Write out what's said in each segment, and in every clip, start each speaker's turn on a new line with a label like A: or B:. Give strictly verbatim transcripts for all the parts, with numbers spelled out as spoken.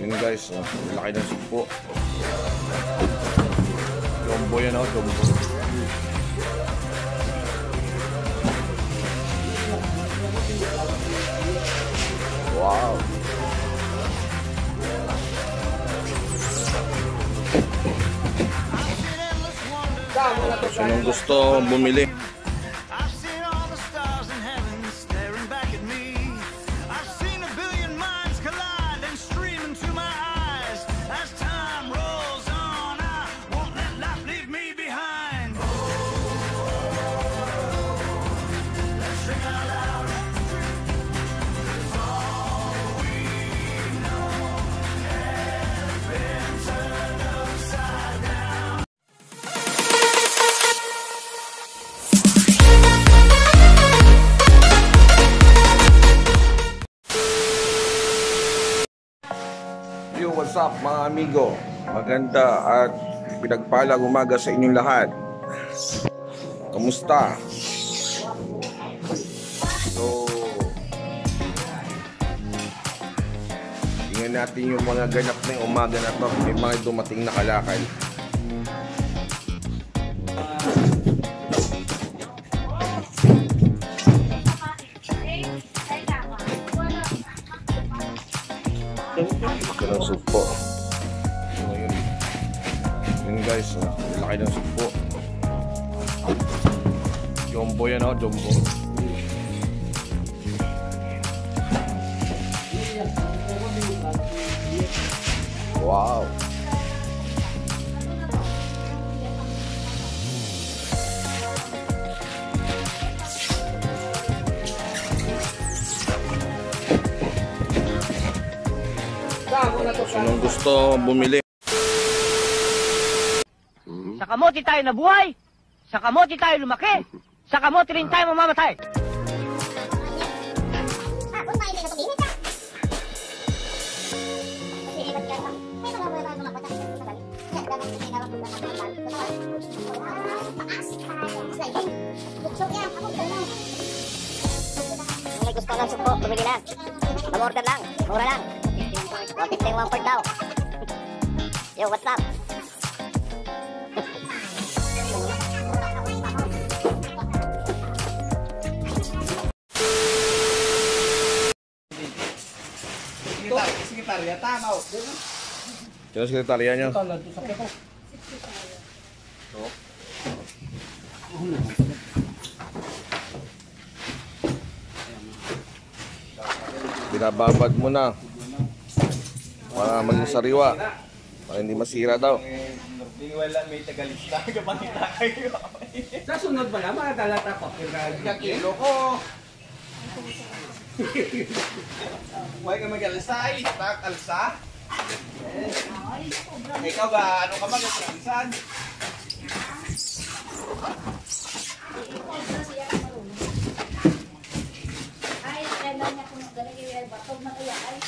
A: Yun guys, oh, laki ng sugpo. Jumbo yan oh, jumbo. Wow. Sinong gusto bumili? Yo, what's up mga amigo? Maganda at pinagpalang umaga sa inyong lahat. Kamusta? So, tingnan natin yung mga ganap na yung umaga na to. May mga dumating na kalakal. Ito ng sugpo. So, yun. Yun guys, oh, laki ng sugpo. Jumbo yan oh, jumbo. Wow. Sinong gusto bumili?
B: Sa kamote tayo nabuhay, sa kamote tayo lumaki, sa kamote rin tayo mamamatay. Kung may gusto ng sugpo, bumili lang. Pag-order lang, mura lang. one fifty one per daw. Yo, what's up?
C: Sekretarya, tama o.
A: Sino sekretarya niyo? Binababad mo na para maging sariwa, para hindi masira daw.
C: Wala may tagalista, kapangita kayo.
D: Sa sunod ba na, mga talata pa.
C: Kilo ko. Huwag ka mag-alisa, ay, tak, alisa. Ikaw ba, ano ka mag-alisan?
E: Ay, kailan niya kung ganagay batog na kaya ay.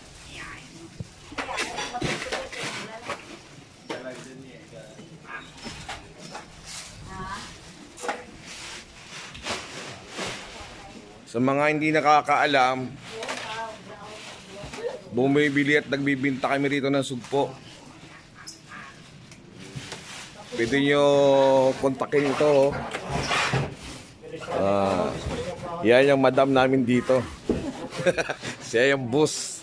A: Sa mga hindi nakakaalam, bumibili at nagbibinta kami rito ng sugpo. Pwede nyo kontakin ito. Ah, yan yung madam namin dito. Siya yung boss.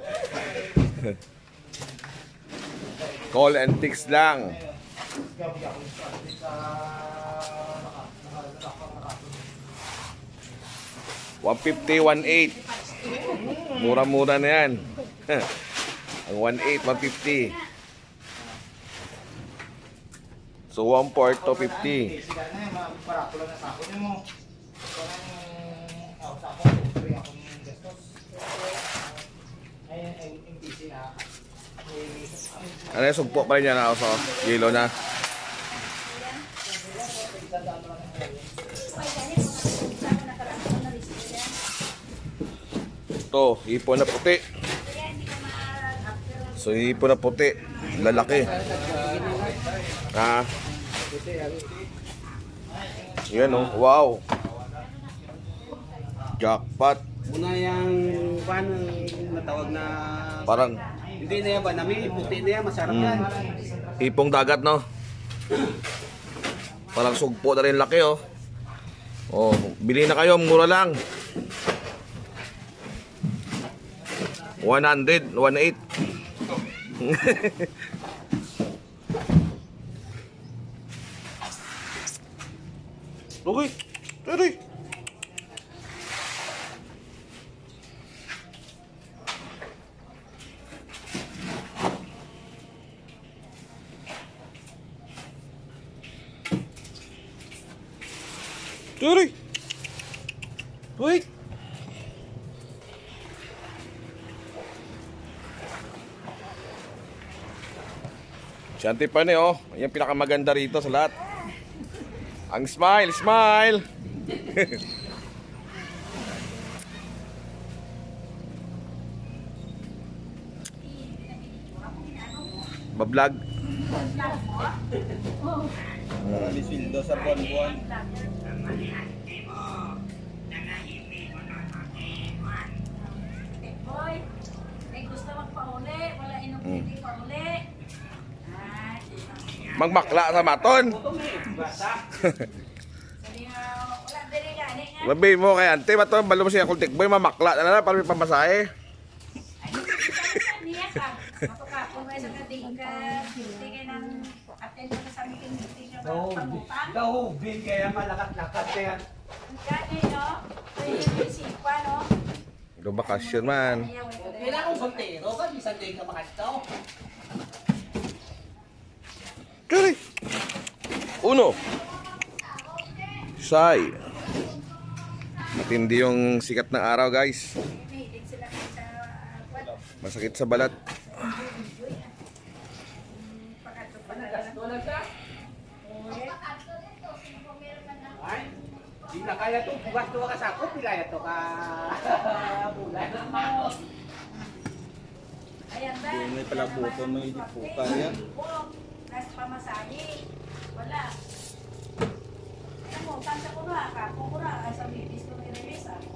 A: Call and text lang. one fifty, one eight. Mura-mura na yan. Ang one eight, one fifty. So one four, two fifty. Ano yung sugpo pa rin yan? So, yelo na. Ito, hipon na puti. So, hipon na puti. Lalaki. Ha? Yan o. Wow. Jackpot.
D: Una yung paano natawag na
A: Parang
D: Hindi na yan ba namin, puti na yan, masarap yan.
A: Hipong dagat, no? Parang sugpo na rin laki, oh. Oh, bili na kayo, mura lang. one hundred, one eight. Okay, ready. Ready. Wait. Si Auntie Pane, oh. Yan pinakamaganda rito sa lahat. Ang smile, smile. Bablog.
C: Aliswildo sa buwan-buwan.
E: Boy, may gusto magpauli, wala inuputi pauli. Ay,
A: Magmakla sa maton.
E: sabi nga, wala dili nga, ani nga.
A: Labi mo kay Auntie, bato balo mo siya kultik boy, mamakla na lang para may pamasahe.
E: Ay, saan niya ka? Mapakapon mo sa kading ka, hindi ka nang attend mo sa meeting, hindi ka pangutang.
D: Kahubin kaya malakat-lakat kaya.
E: Gani, no? Pwede yung isipa, no?
A: Do bakasyon man.
D: Kailangan kong soltero ka, isang day ka makataw.
A: Ready. Uno. Say. Matindi yung sikat ng araw, guys.
E: Mahilig sila sa what?
A: Masakit sa balat.
E: Pagkato pa na
D: Gasto lang siya.
E: ulit.
D: Ay, di na kaya to. Gasto ka sa ako, pilaya to ka. Bulay.
E: Ayan ba?
C: Hindi may pala buto, may diputa yan.
E: Nas pamasahe. Wala. Alam mo, tansa ko na, kako ko na, sa bibis ko may release ah.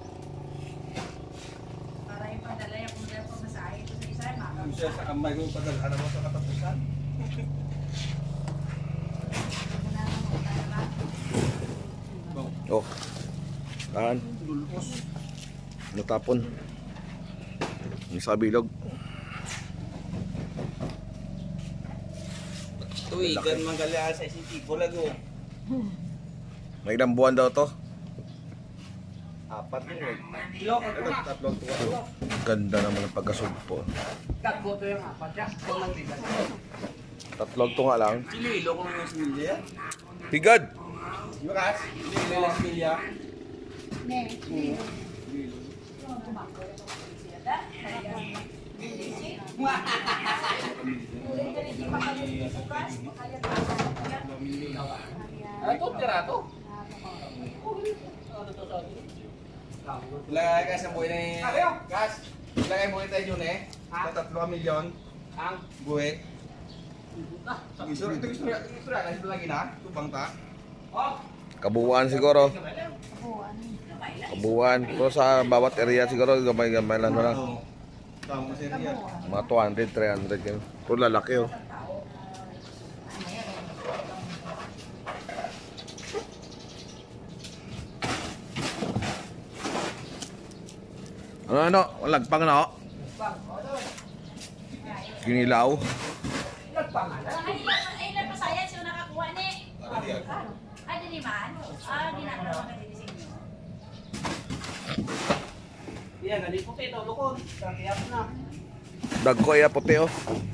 E: Para yung padala yung kung dahil pamasahe ko sa isa,
C: Yung
E: makakita.
C: siya sa kamay ko, padalhan mo sa katapusan.
A: Oh. Taan. Natapon. Yung sa bilog.
C: Tuwigan man galya sa isang tipo lago.
A: May ilang buwan daw to.
C: Apat yun eh.
D: Ilok ko
C: Ito,
D: na.
C: tatlong tuwa.
A: Ganda naman ang pagkasugpo.
D: Tagbo to yung apat siya. Kung nang bigas.
A: Tatlog to nga lang.
C: Iloilo ko ng similya.
A: Pigad!
C: Yukas, iloilo ng similya.
E: Ne.
D: Ay, to, tira to.
C: Ilagay ka sa buhay na eh. Gas, ilagay buhay tayo yun eh. Sa tatlo milyon.
D: Ang
C: Buhay. Gusto ito gusto ito gusto na ito lagi na. Tubang ta.
D: oh,
A: Kabuuan siguro. Kabuuan. Pero sa bawat area siguro, gamay-gamay lang mo lang.
C: Tama sa area.
A: Mga two hundred, three hundred. Yun. Pero lalaki, oh. Ano, ano? Lagpang na, oh. Ginilaw.
D: nagpangalan.
E: Ay, ilan- ilan pa saya siya nakakuha ni? Ay, di man? Ah, ginagawa ka din sa inyo.
D: Yan, galing puti ito, lukon. Kakiyap na.
A: Dagko iya puti, oh.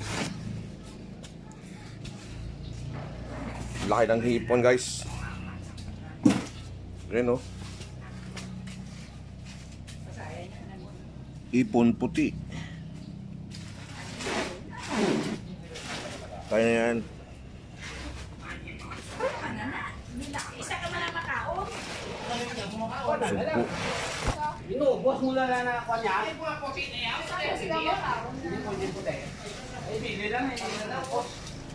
A: Laki ng hipon, guys. Yan, oh. Hipon puti. Kaya na yan.
E: Isa ka man ang makaon.
A: Sugpo.
D: Inubos mo lang na ako niya. Ay, mga puti na yan. Hindi po, hindi puti. Ay, bili lang, hindi na lang po.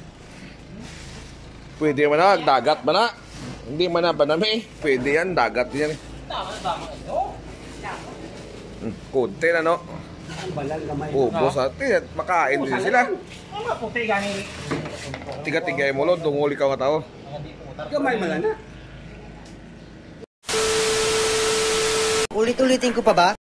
A: Pwede man na, dagat man na. Hindi man na banami. Pwede yan, dagat yan.
D: Tama na ba mga ito?
A: Hmm, kunti na, no?
D: Ang balal gamay.
A: Oh, boss ate, makain din sila.
D: Ang mga puti gani.
A: Tiga-tigay mo lo, dungol ikaw nga tao.
D: Gamay man na.
F: Ulit-ulitin ko pa ba?